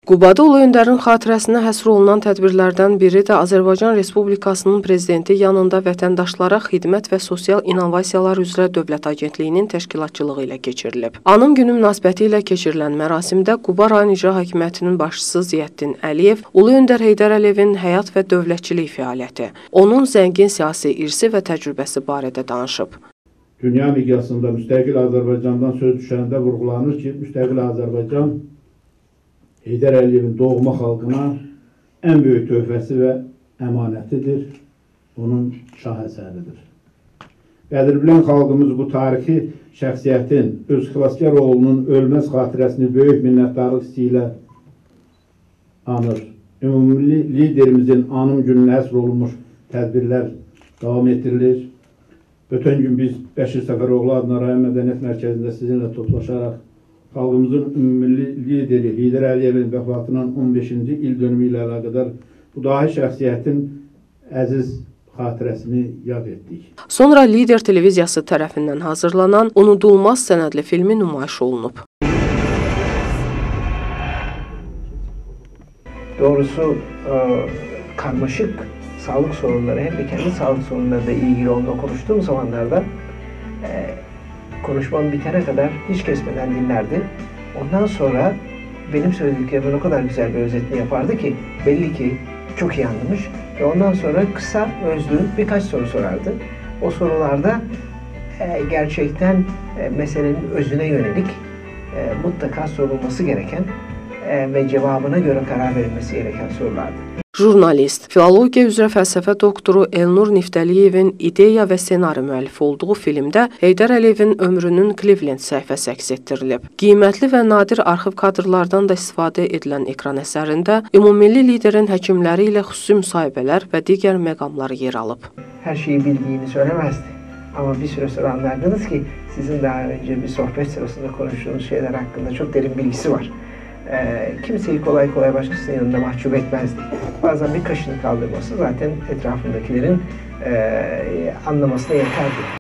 Qubada Ulu Öndərin xatirəsinə həsr olunan tədbirlərdən biri də Azərbaycan Respublikasının Prezidenti yanında vətəndaşlara xidmət və sosial innovasiyalar üzrə Dövlət Agentliyinin təşkilatçılığı ilə keçirilib. Anım günü münasibəti ilə keçirilən mərasimdə Quba rayon icra hakimiyyətinin başçısı Ziyəddin Əliyev, Ulu Öndər Heydər Əliyevin həyat və dövlətçilik fəaliyyəti, onun zəngin siyasi irsi və təcrübəsi barədə danışıb. Dünya miqyasında müstəqil Azərbaycandan söz düşəndə vurğulanır ki, müstəqil Azərbaycan Heydər Əliyevin doğma xalqına ən böyük töhfəsi və əmanətidir, onun şah əsəridir. Qədirbilən xalqımız bu tarixi şəxsiyyətin öz xilaskar oğlunun ölməz xatirəsini böyük minnətdarlıq hissi ilə anır. Ümumi liderimizin anım gününə həsr olunmuş tədbirlər davam etdirilir. Ötən gün biz Bəşir Səfəroğlu adına rayon mədəniyyət mərkəzində sizinlə toplaşaraq xalqımızın ümumi lideri Heydər Əliyevin vəfatının 15-ci il dönümü ilə əlaqədar bu dahi şəxsiyyətin əziz xatirəsini yad etdik. Sonra Lider televiziyası tərəfindən hazırlanan Unudulmaz sənədli filmi nümayiş olunub. Doğrusu karmaşık sağlık sorunları hem de kendi sağlık sorunlarıyla ilgili onunla konuştuğum zamanlarda konuşmam bitene kadar hiç kesmeden dinlerdi. Ondan sonra benim söylediklerimin o kadar güzel bir özetini yapardı ki belli ki çok iyi anlamış ve ondan sonra kısa, özlü birkaç soru sorardı. O sorularda gerçekten meselenin özüne yönelik mutlaka sorulması gereken ve cevabına göre karar verilmesi gereken sorulardı. Jurnalist, filologiya üzrə fəlsəfə doktoru Elnur Niftəliyevin ideya və ssenari müəllifi olduğu filmdə Heydər Əliyevin ömrünün Cleveland səhifəsi əks etdirilib. Qiymətli və nadir arxiv kadrlardan da istifadə edilən ekran əsərində ümummilli liderin həkimləri ilə xüsusi müsahibələr və digər məqamları yer alıb. Her şeyi bildiğini söylemezdi. Ama bir süre sonra anlardınız ki sizin daha önce bir sohbet sırasında konuştuğunuz şeyler hakkında çok derin bilgisi var. Kimseyi kolay kolay başkasının yanında mahcup etmezdi. Bazen bir kaşını kaldırması zaten etrafındakilerin anlamasına yeterdi.